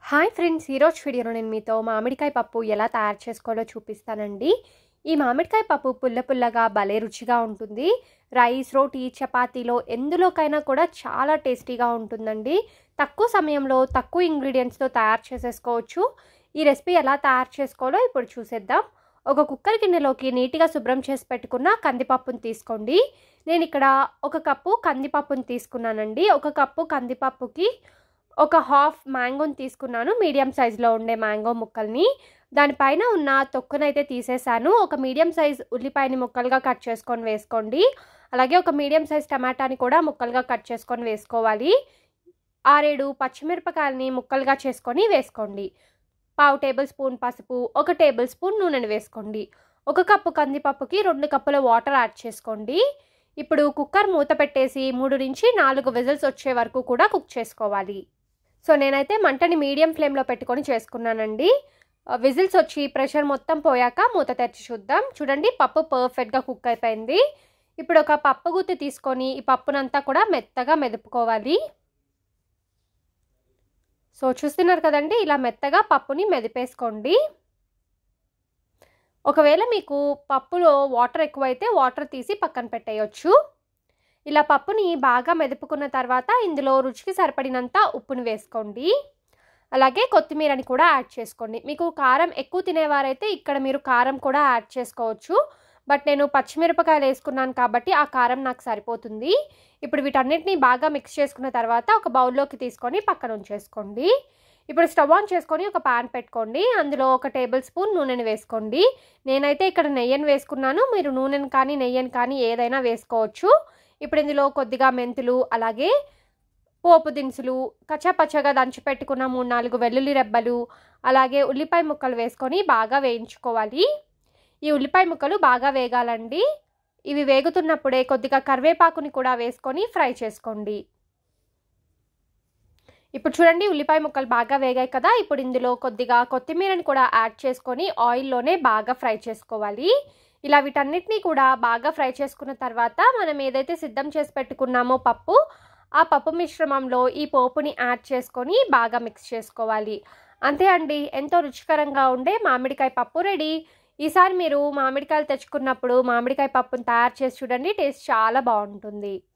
Hi friends, ఈరోజు వీడియోలో నేను మీతో మామిడికాయ పప్పు ఎలా తయారు చేసుకోవాలో చూపిస్తానండి. ఈ మామిడికాయ పప్పు పుల్ల పుల్లగా భలే రుచిగా ఉంటుంది. రైస్, రోటీ, చపాతీలో ఎందులోకైనా కూడా చాలా టేస్టీగా ఉంటుందండి. తక్కువ సమయంలో తక్కువ ఇంగ్రీడియంట్స్తో తయారు చేసేసుకోవచ్చు. ఈ రెసిపీ ఎలా తయారు చేసుకోవాలో ఇప్పుడు చూసేద్దాం. ఒక కుక్కర్ గిన్నెలోకి నీట్గా శుభ్రం చేసి పెట్టుకున్న కందిపప్పును తీసుకోండి. నేను ఇక్కడ 1 కప్పు కందిపప్పును తీసుకున్నానండి. 1 కప్పు కందిపప్పుకి ఒక హాఫ్ మ్యాంగోని తీసుకున్నాను, మీడియం సైజులో ఉండే మ్యాంగో ముక్కల్ని. దానిపైన ఉన్న తొక్కునైతే తీసేసాను. ఒక మీడియం సైజ్ ఉల్లిపాయని ముక్కలుగా కట్ చేసుకొని వేసుకోండి. అలాగే ఒక మీడియం సైజ్ టమాటాని కూడా ముక్కలుగా కట్ చేసుకొని వేసుకోవాలి. 6-7 పచ్చిమిరపకాయలని ముక్కలుగా చేసుకొని వేసుకోండి. 1/2 టేబుల్ స్పూన్ పసుపు, 1 టేబుల్ స్పూన్ నూనెని వేసుకోండి. 1 కప్పు కందిపప్పుకి 2 కప్పుల వాటర్ యాడ్ చేసుకోండి. ఇప్పుడు కుక్కర్ మూత పెట్టేసి 3 నుంచి 4 విజిల్స్ వచ్చే వరకు కూడా కుక్ చేసుకోవాలి. సో నేనైతే మంటని మీడియం ఫ్లేమ్లో పెట్టుకొని చేసుకున్నానండి. విజిల్స్ వచ్చి ప్రెషర్ మొత్తం పోయాక మూత తెరిచి చూద్దాం. చూడండి, పప్పు పర్ఫెక్ట్గా కుక్ అయిపోయింది. ఇప్పుడు ఒక పప్పు గుత్తి తీసుకొని ఈ పప్పునంతా కూడా మెత్తగా మెదుపుకోవాలి. సో చూస్తున్నారు కదండి, ఇలా మెత్తగా పప్పుని మెదిపేసుకోండి. ఒకవేళ మీకు పప్పులో వాటర్ ఎక్కువైతే వాటర్ తీసి పక్కన పెట్టేయచ్చు. ఇలా పప్పుని బాగా మెదుపుకున్న తర్వాత ఇందులో రుచికి సరిపడినంత ఉప్పుని వేసుకోండి. అలాగే కొత్తిమీరని కూడా యాడ్ చేసుకోండి. మీకు కారం ఎక్కువ తినేవారైతే ఇక్కడ మీరు కారం కూడా యాడ్ చేసుకోవచ్చు. బట్ నేను పచ్చిమిరపకాయలు వేసుకున్నాను కాబట్టి ఆ కారం నాకు సరిపోతుంది. ఇప్పుడు వీటన్నిటిని బాగా మిక్స్ చేసుకున్న తర్వాత ఒక బౌల్లోకి తీసుకొని పక్కన ఉంచేసుకోండి. ఇప్పుడు స్టవ్ ఆన్ చేసుకొని ఒక పాన్ పెట్టుకోండి. అందులో 1 టేబుల్ స్పూన్ నూనెని వేసుకోండి. నేనైతే ఇక్కడ నెయ్యిని వేసుకున్నాను. మీరు నూనెని కానీ నెయ్యిని కానీ ఏదైనా వేసుకోవచ్చు. ఇప్పుడు ఇందులో కొద్దిగా మెంతులు, అలాగే పోపు దినుసులు, కచ్చాపచ్చగా దంచి పెట్టుకున్న 3-4 వెల్లుల్లి రెబ్బలు, అలాగే ఉల్లిపాయ ముక్కలు వేసుకొని బాగా వేయించుకోవాలి. ఈ ఉల్లిపాయ ముక్కలు బాగా వేగాలండి. ఇవి వేగుతున్నప్పుడే కొద్దిగా కరివేపాకుని కూడా వేసుకొని ఫ్రై చేసుకోండి. ఇప్పుడు చూడండి, ఉల్లిపాయ ముక్కలు బాగా వేగాయి కదా. ఇప్పుడు ఇందులో కొద్దిగా కొత్తిమీరని కూడా యాడ్ చేసుకొని ఆయిల్లోనే బాగా ఫ్రై చేసుకోవాలి. ఇలా వీటన్నిటిని కూడా బాగా ఫ్రై చేసుకున్న తర్వాత మనం ఏదైతే సిద్ధం చేసి పెట్టుకున్నామో పప్పు, ఆ పప్పు మిశ్రమంలో ఈ పోపుని యాడ్ చేసుకొని బాగా మిక్స్ చేసుకోవాలి. అంతే అండి, ఎంతో రుచికరంగా ఉండే మామిడికాయ పప్పు రెడీ. ఈసారి మీరు మామిడికాయలు తెచ్చుకున్నప్పుడు మామిడికాయ పప్పును తయారు చేసి చూడండి, టేస్ట్ చాలా బాగుంటుంది.